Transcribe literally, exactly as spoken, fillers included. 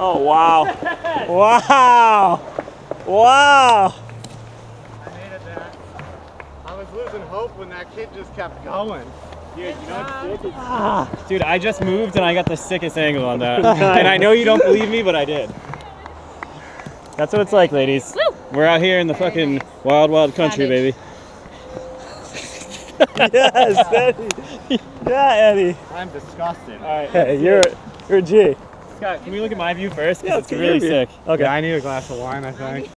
Oh, wow. Wow. Wow. I made it there. I was losing hope when that kid just kept going. Dude, you know what's sick? Ah. Dude, I just moved and I got the sickest angle on that. And I know you don't believe me, but I did. That's what it's like, ladies. Woo! We're out here in the fucking nice. wild, wild country, Savage. baby. Yes, Eddie. Yeah, Eddie. I'm disgusted. All right. Hey, you're, you're a G. Scott, can we look at my view first? 'Cause Yeah, it's let's get really your view. sick. Okay. Yeah, I need a glass of wine, I think.